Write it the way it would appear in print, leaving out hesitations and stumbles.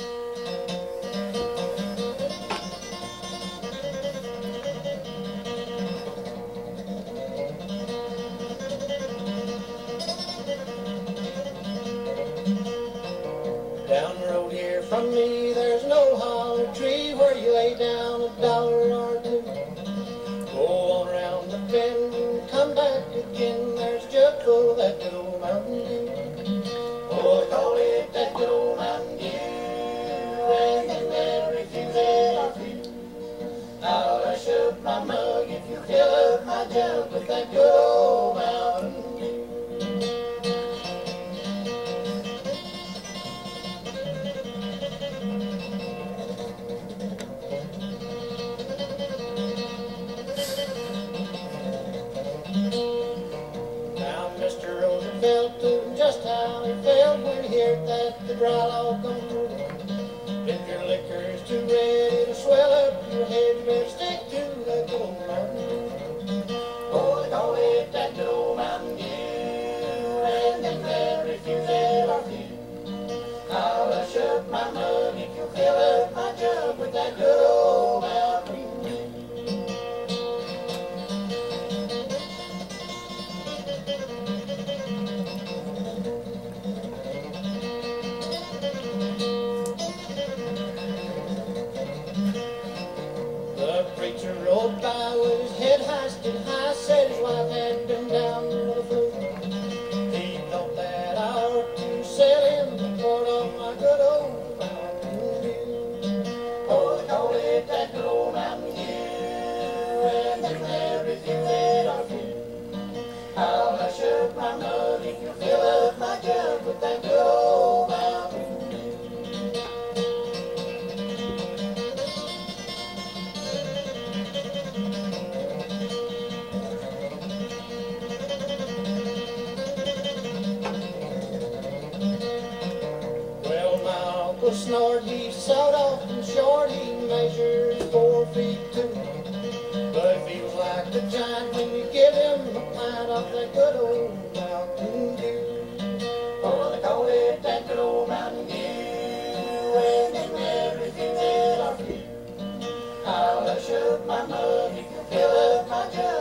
Down the road here from me, there's an old holler tree where you lay down $1 or two. Go on around the bend and come back again. There's a jug full of that good old Mountain Dew. Oh, they call it that good old Mountain Dew, and then they refuse it or few. I'll hush up my mug if you fill up my jug with that good old Mountain Dew. Mr. Roosevelt knew just how he felt when he heard that the dry log come through. If your liquor's too red, it'll swell up your head. You better stick to that good old Mountain Dew. Oh, they call it that good old Mountain Dew, and them that refuse it are few. I'll hush up my mug if you'll fill up my jug with that good old Mountain Dew. The preacher rode by with his head hoisted high, said his wife had been down with the flu. He thought that I ought to sell him the quart of my good old Mountain Dew. Oh, they call it that good old Mountain Dew, and them that refuse it are few. I'll hush up my mug if you fill up my jug with that good old Mountain Dew. Uncle Snort, he sawed off and short, he measures 4 feet 2. But he feels like a giant when you give him a pint of that good old Mountain Dew. Oh, they call it that good old Mountain Dew, and them that refuse it are few. I'll hush up my mug if you fill up my jug